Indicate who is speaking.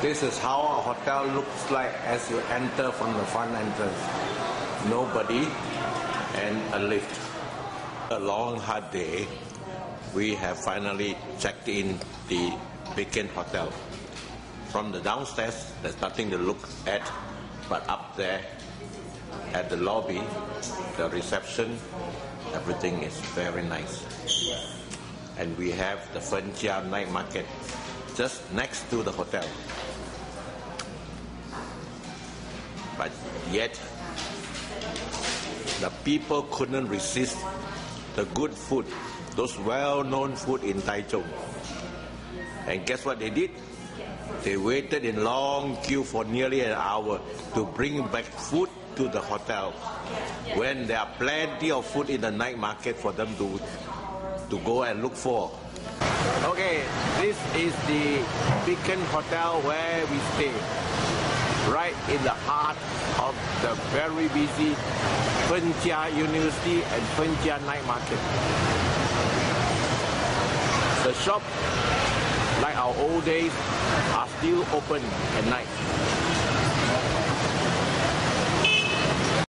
Speaker 1: This is how a hotel looks like as you enter from the front entrance. Nobody and a lift. A long hard day, we have finally checked in the Beacon Hotel. From the downstairs, there's nothing to look at, but up there at the lobby, the reception, everything is very nice. And we have the Fengjia Night market just next to the hotel. But yet, the people couldn't resist the good food, those well-known food in Taichung. And guess what they did? They waited in long queue for nearly an hour to bring back food to the hotel when there are plenty of food in the night market for them to go and look for. Okay, this is the Beacon Hotel where we stay, right in the heart of the very busy Fengjia University and Fengjia Night Market. The shop, like our old days, are still open at night.